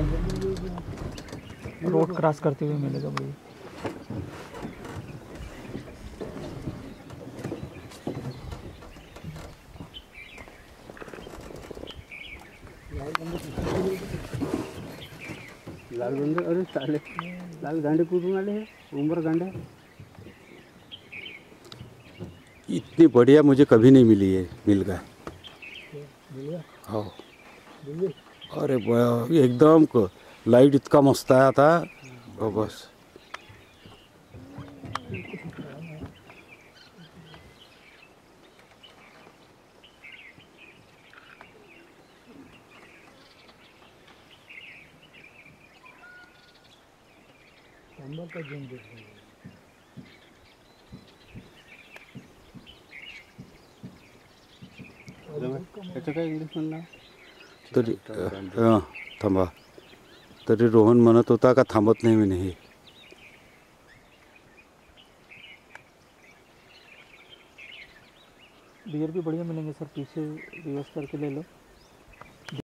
Road cross करते हुए मिलेगा भाई। लाल बंदर, अरे साले लाल गांडे कूदने वाले हैं, उम्र गांडे। इतनी बढ़िया मुझे कभी नहीं मिली है नीलगाय। हाँ, अरे एकदम लाइट इतना मस्त आया था और बस। त्याचं काय इंग्लिश म्हणणं तरी हां थांबा, तरी रोहन म्हणत होता का थांबत नाही म्हणे हे। डियर भी बढ़िया मिलेंगे सर, पीछे रिवर्स करके ले लो।